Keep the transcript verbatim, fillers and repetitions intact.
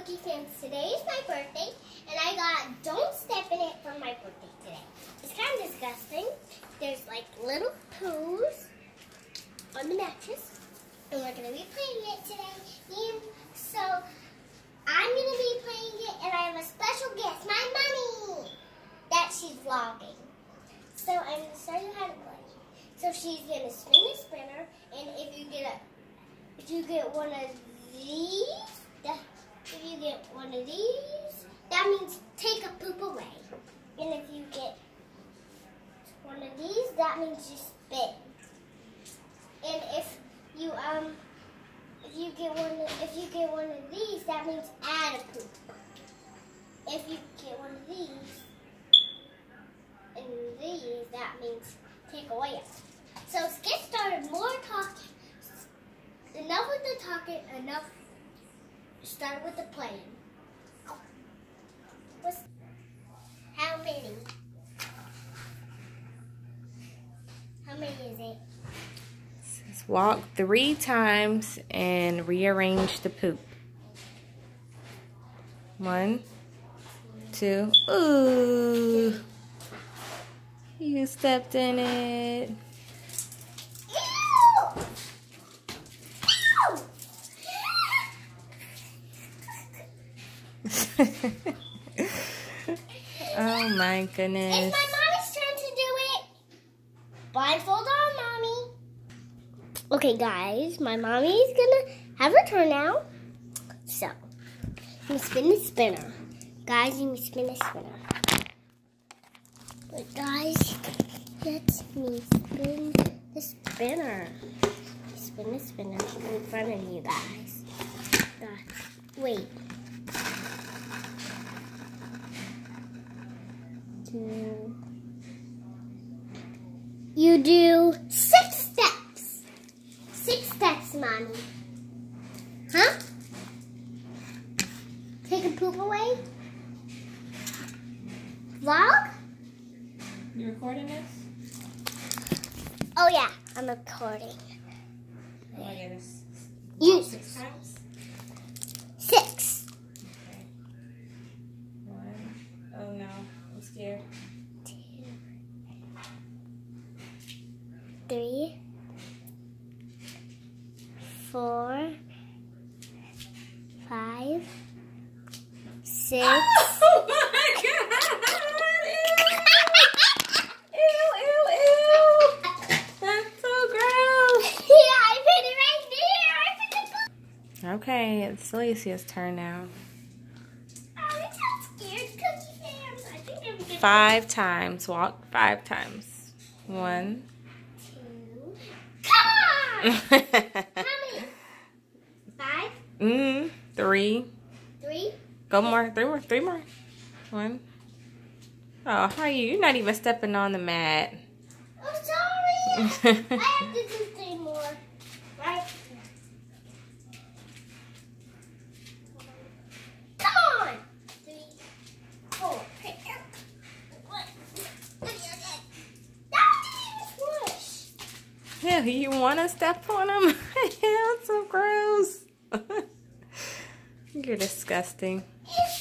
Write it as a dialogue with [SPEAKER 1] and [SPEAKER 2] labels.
[SPEAKER 1] Cookie Fans. Today is my birthday, and I got Don't Step in It for my birthday today. It's kind of disgusting. There's like little poos on the mattress, and we're going to be playing it today. And so I'm going to be playing it, and I have a special guest, my mommy, that she's vlogging. So I'm going to show you how to play. So she's going to spin a spinner, and if you get a, if you get one of these, that, if you get one of these, that means take a poop away. And if you get one of these, that means you spin. And if you um, if you get one, of, if you get one of these, that means add a poop. If you get one of these and these, that means take away it. So let's get started. More talking. Enough with the talking. Enough. Start with the playing. What's, how many? How many is it?
[SPEAKER 2] Says walk three times and rearrange the poop. One, two. Ooh, you stepped in it. Oh my goodness.
[SPEAKER 1] It's my mommy's turn to do it. Blindfold on, mommy. Okay, guys, my mommy's gonna have her turn now. So, I'm gonna spin the spinner. Guys, you can spin the spinner. But guys, let me spin the spinner. Spin the spinner in front of you guys. Guys, wait. You do six steps. Six steps, mommy. Huh? Take a poop away? Vlog?
[SPEAKER 2] You recording this?
[SPEAKER 1] Oh yeah, I'm recording.
[SPEAKER 2] Oh, I guess.
[SPEAKER 1] You
[SPEAKER 2] Six times?
[SPEAKER 1] Six.
[SPEAKER 2] Okay. One. Oh no, I'm scared.
[SPEAKER 1] Two. Three. Four. Five. Six.
[SPEAKER 2] Oh my god! Ew, ew, ew! That's so gross!
[SPEAKER 1] Yeah, I put it right there. I put the poop.
[SPEAKER 2] Okay, it's Alicia's turn now.
[SPEAKER 1] Oh, I'm so scared. Cookie Fans. I think I'm gonna.
[SPEAKER 2] Five times. Walk five times. One.
[SPEAKER 1] Two. Come on! How many? Five.
[SPEAKER 2] Mm, three.
[SPEAKER 1] Three.
[SPEAKER 2] Go more. Three more. Three more. One. Oh, how are you? You're not even stepping on the mat.
[SPEAKER 1] Oh, sorry. I have to do three more. Right? Come on. Three, four. One. That didn't even squish.
[SPEAKER 2] Yeah, you want to step on them? Yeah, it's so gross. You're disgusting.
[SPEAKER 1] It's